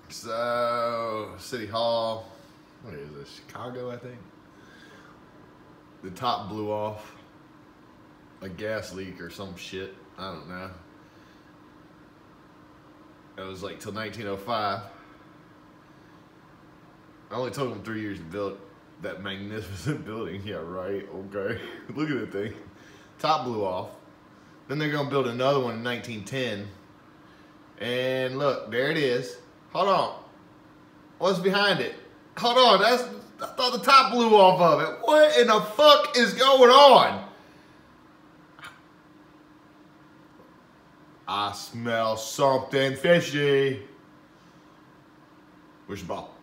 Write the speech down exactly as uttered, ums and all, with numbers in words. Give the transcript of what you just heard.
So, City Hall, what is this? Chicago, I think. The top blew off. A gas leak or some shit. I don't know. It was like till nineteen oh five. I only took them three years to build that magnificent building. Yeah, right. Okay. Look at the thing. Top blew off. Then they're going to build another one in nineteen ten. And look, there it is. Hold on. What's behind it? Hold on. That's, I thought the top blew off of it. What in the fuck is going on? I smell something fishy. Where's your ball?